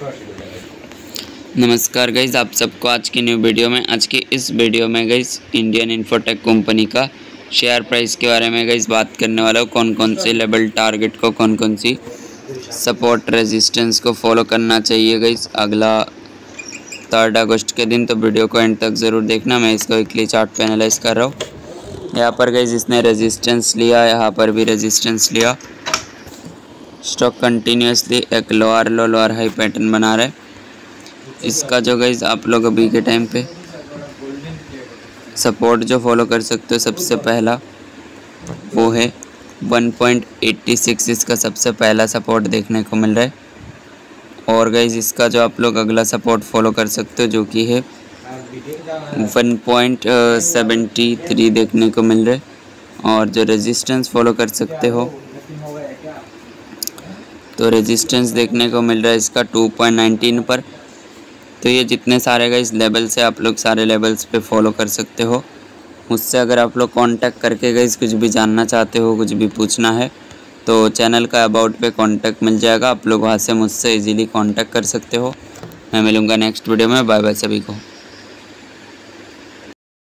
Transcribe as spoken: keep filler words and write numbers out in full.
नमस्कार गाइज़, आप सबको आज की न्यू वीडियो में आज की इस वीडियो में गाइज़ इंडियन इन्फोटेक कंपनी का शेयर प्राइस के बारे में गाइज़ बात करने वाला हूँ। कौन कौन से लेवल टारगेट को, कौन कौन सी सपोर्ट रेजिस्टेंस को फॉलो करना चाहिए गाइज़ अगला थर्ड अगस्त के दिन। तो वीडियो को एंड तक ज़रूर देखना। मैं इसको वीकली चार्ट पे एनालाइज कर रहा हूँ। यहाँ पर गाइज़ इसने रेजिस्टेंस लिया, यहाँ पर भी रेजिस्टेंस लिया। स्टॉक कंटिन्यूसली एक lower low lower high pattern बना रहा है। इसका जो गाइज़ आप लोग अभी के टाइम पे सपोर्ट जो फॉलो कर सकते हो, सबसे पहला वो है वन पॉइंट एट सिक्स। इसका सबसे पहला सपोर्ट देखने को मिल रहा है। और गाइज़ इसका जो आप लोग अगला सपोर्ट फॉलो कर सकते हो जो कि है वन पॉइंट सेवन थ्री देखने को मिल रहा है। और जो रेजिस्टेंस फॉलो कर सकते हो तो रेजिस्टेंस देखने को मिल रहा है इसका टू पॉइंट वन नाइन पर। तो ये जितने सारे गाइस लेवल्स है, आप लोग सारे लेवल्स पे फॉलो कर सकते हो। मुझसे अगर आप लोग कांटेक्ट करके गाइस कुछ भी जानना चाहते हो, कुछ भी पूछना है तो चैनल का अबाउट पे कांटेक्ट मिल जाएगा। आप लोग वहाँ से मुझसे इजीली कांटेक्ट कर सकते हो। मैं मिलूँगा नेक्स्ट वीडियो में। बाय बाय सभी को।